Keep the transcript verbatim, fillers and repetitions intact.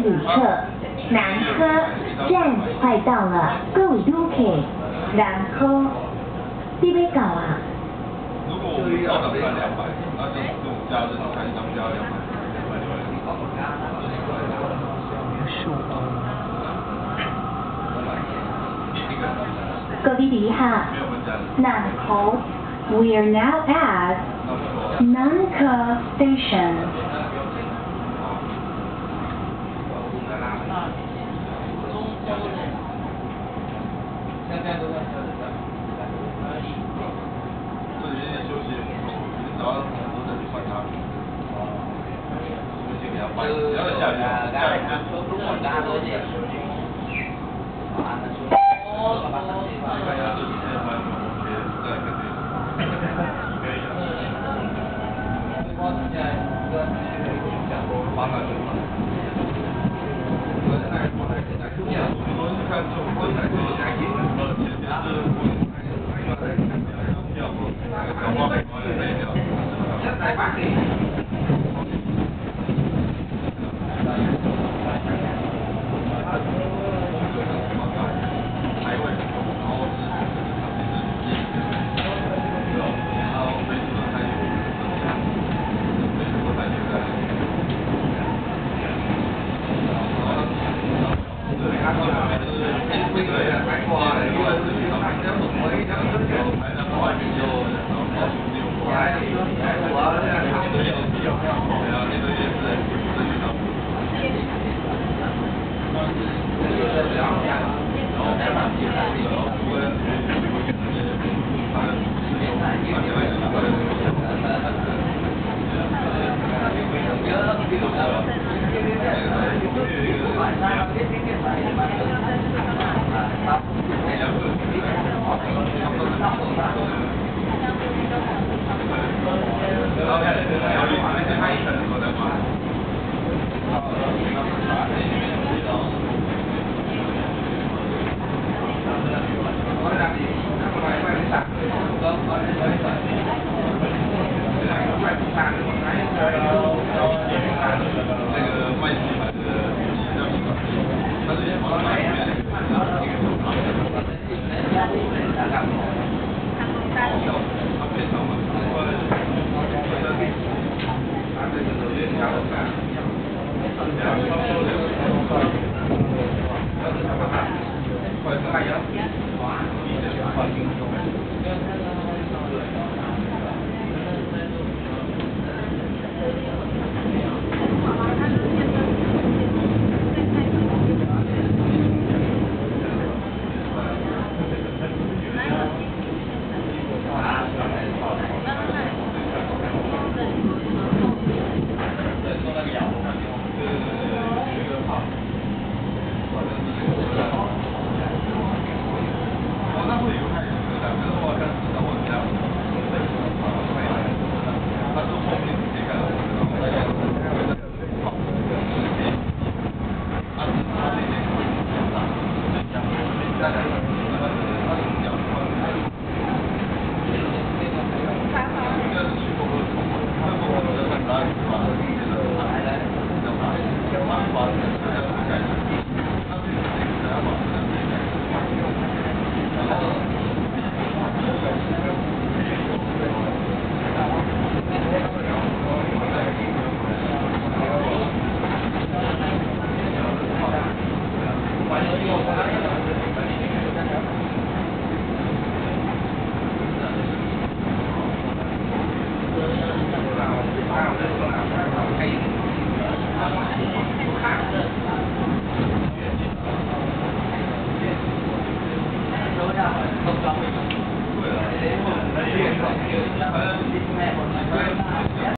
旅客，南科站快到了，各位旅客，南科，你要到啊？ 如果我们到场算两百，那就这种假日开一张就要两百。 各位旅客，南科 ，We are now at Nanke Station. 这里面休息，你找到很多人去管他。休息给他办，只要下雨，下雨就中午大家都见。看一下这几天发生什么，别再跟这个。可以的。八百多块。我现在我在在中间，我是看中国在做加印，呃，其实是我要不，搞不好我也没掉。现在八十。